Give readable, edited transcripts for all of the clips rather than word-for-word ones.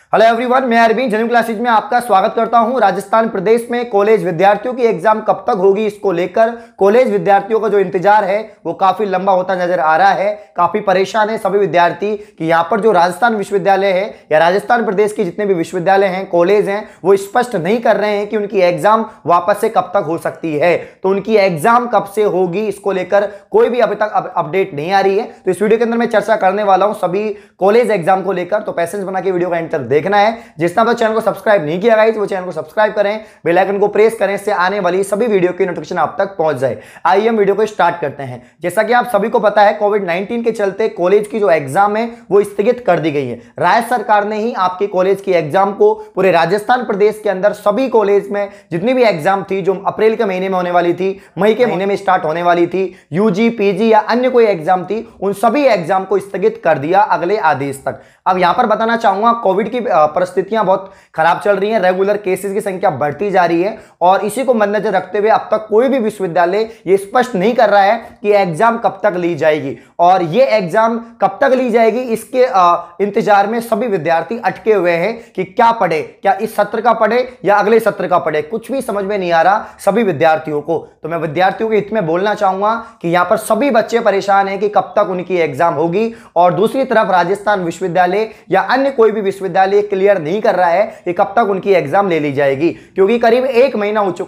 Hello everyone, मैं Arvind genuine classes में आपका स्वागत करता हूं। राजस्थान प्रदेश में कॉलेज विद्यार्थियों की एग्जाम कब तक होगी, इसको लेकर कॉलेज विद्यार्थियों का जो इंतजार है वो काफी लंबा होता नजर आ रहा है। काफी परेशान है सभी विद्यार्थी कि यहां पर जो राजस्थान विश्वविद्यालय है या राजस्थान प्रदेश के जितने भी विश्वविद्यालय हैं, कॉलेज हैं, वो स्पष्ट नहीं कर रहे हैं कि उनकी एग्जाम वापस से कब तक हो सकती है। तो उनकी एग्जाम कब से होगी, इसको लेकर कोई भी अभी तक अपडेट नहीं आ रही है। तो इस वीडियो के अंदर मैं चर्चा करने वाला हूं सभी कॉलेज एग्जाम को लेकर। तो पैसेंस बना के वीडियो का एंड तक देखना है। जिसने तो चैनल को सब्सक्राइब नहीं किया गाइस, वो चैनल को सब्सक्राइब करें, बेल आइकन को प्रेस करें, इससे आने वाली सभी वीडियो की नोटिफिकेशन आप तक पहुंच जाए। आइए हम वीडियो को स्टार्ट करते हैं। जैसा कि आप सभी को पता है, कोविड-19 के चलते कॉलेज की जो एग्जाम है वो स्थगित कर दी गई है। राज्य सरकार ने ही आपके कॉलेज की एग्जाम को पूरे राजस्थान प्रदेश के अंदर सभी कॉलेज में जितनी भी एग्जाम थी, जो अप्रैल के महीने में होने वाली थी, मई के महीने में स्टार्ट होने वाली थी, यूजी, पीजी या अन्य कोई एग्जाम थी, उन सभी एग्जाम को स्थगित कर दिया अगले आदेश तक। अब यहां पर बताना चाहूंगा, कोविड की परिस्थितियां बहुत खराब चल रही हैं, रेगुलर केसेस की संख्या बढ़ती जा रही है और इसी को मद्देनजर रखते हुए अब तक कोई भी विश्वविद्यालय ये स्पष्ट नहीं कर रहा है कि एग्जाम कब तक ली जाएगी और ये एग्जाम कब तक ली जाएगी। इसके इंतजार में सभी विद्यार्थी अटके हुए हैं कि क्या पढ़े, क्या इस सत्र का पढ़े या अगले सत्र का पढ़े, कुछ भी समझ में नहीं आ रहा सभी विद्यार्थियों को। तो मैं विद्यार्थियों के हित में बोलना चाहूंगा कि यहां पर सभी बच्चे परेशान हैं कि कब तक उनकी एग्जाम होगी और दूसरी तरफ राजस्थान विश्वविद्यालय या अन्य कोई भी विश्वविद्यालय क्लियर नहीं कर रहा है कि कब तक उनकी एग्जाम ले ली जाएगी, क्योंकि करीब एक महीना हो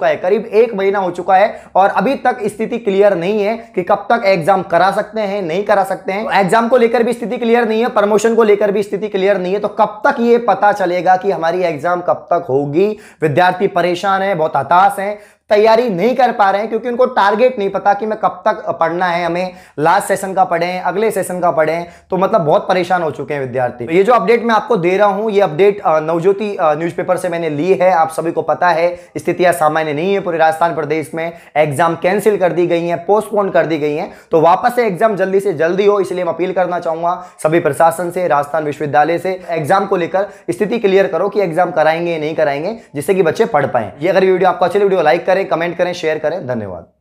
चुका है और अभी तक स्थिति क्लियर नहीं है कि कब तक एग्जाम करा सकते हैं, नहीं करा सकते हैं। एग्जाम को लेकर भी स्थिति क्लियर नहीं है, प्रमोशन को लेकर भी स्थिति क्लियर नहीं है। तो कब तक ये पता चलेगा कि हमारी एग्जाम कब तक होगी। विद्यार्थी परेशान है, बहुत हताश है, तैयारी नहीं कर पा रहे हैं क्योंकि उनको टारगेट नहीं पता कि मैं कब तक पढ़ना है, हमें लास्ट सेशन का पढ़ें, अगले सेशन का पढ़ें। तो मतलब बहुत परेशान हो चुके हैं विद्यार्थी। तो ये जो अपडेट मैं आपको दे रहा हूं, ये अपडेट नवज्योति न्यूज़पेपर से मैंने ली है। आप सभी को पता है स्थितियां सामान्य नहीं है पूरे राजस्थान प्रदेश में, एग्जाम कैंसिल कर दी गई है, पोस्टपोन कर दी गई है। तो वापस से एग्जाम जल्दी से जल्दी हो, इसलिए मैं अपील करना चाहूंगा सभी प्रशासन से, राजस्थान विश्वविद्यालय से, एग्जाम को लेकर स्थिति क्लियर करो कि एग्जाम कराएंगे नहीं कराएंगे, जिससे कि बच्चे पढ़ पाए। ये अगर वीडियो आपको अच्छी लगी, वीडियो लाइक करें, कमेंट करें, शेयर करें। धन्यवाद।